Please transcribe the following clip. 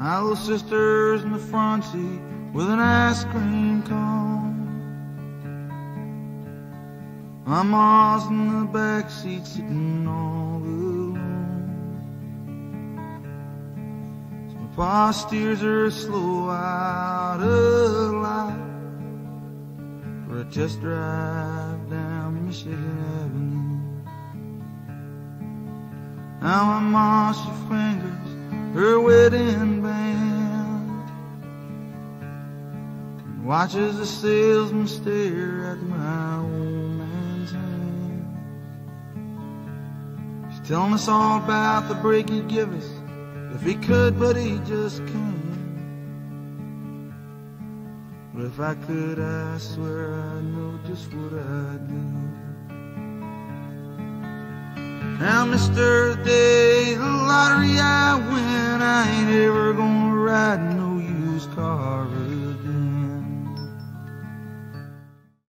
My little sister's in the front seat with an ice cream cone. My ma's in the back seat sitting all alone. So my pa steers her slow out of light for a test drive down Michigan Avenue. Now my ma, she fingers her wedding band and watches the salesman stare at my old man's hand. She's telling us all about the break he'd give us if he could, but he just can't. But if I could, I swear I'd know just what I'd do. Now, Mr. Day, the lottery I win, I ain't ever